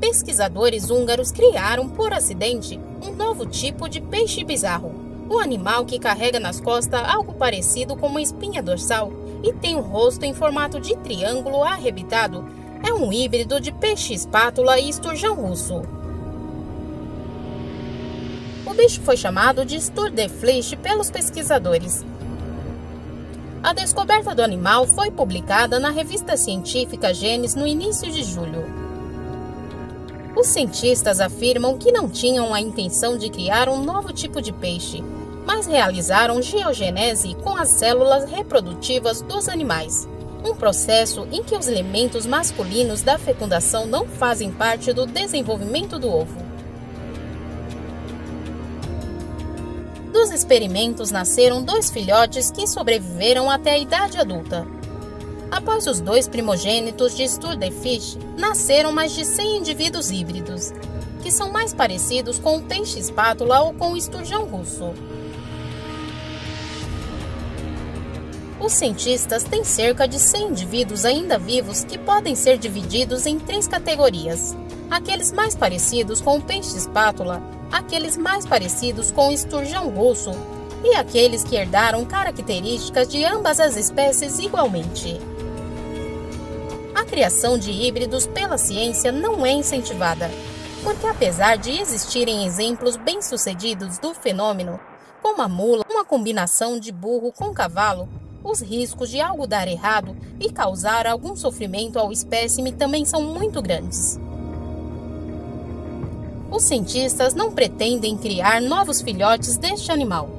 pesquisadores húngaros criaram, por acidente, um novo tipo de peixe bizarro. Um animal que carrega nas costas algo parecido com uma espinha dorsal e tem um rosto em formato de triângulo arrebitado. É um híbrido de peixe-espátula e esturjão russo. O bicho foi chamado de Sturddefleisch pelos pesquisadores. A descoberta do animal foi publicada na revista científica Genes no início de julho. Os cientistas afirmam que não tinham a intenção de criar um novo tipo de peixe, mas realizaram geogênese com as células reprodutivas dos animais, um processo em que os elementos masculinos da fecundação não fazem parte do desenvolvimento do ovo. Dos experimentos nasceram 2 filhotes que sobreviveram até a idade adulta. Após os 2 primogênitos de Sturddefleisch, nasceram mais de 100 indivíduos híbridos, que são mais parecidos com o peixe-espátula ou com o esturjão russo. Os cientistas têm cerca de 100 indivíduos ainda vivos que podem ser divididos em 3 categorias: aqueles mais parecidos com o peixe-espátula, aqueles mais parecidos com o esturjão russo e aqueles que herdaram características de ambas as espécies igualmente. A criação de híbridos pela ciência não é incentivada, porque apesar de existirem exemplos bem-sucedidos do fenômeno, como a mula, uma combinação de burro com cavalo, os riscos de algo dar errado e causar algum sofrimento ao espécime também são muito grandes. Os cientistas não pretendem criar novos filhotes deste animal,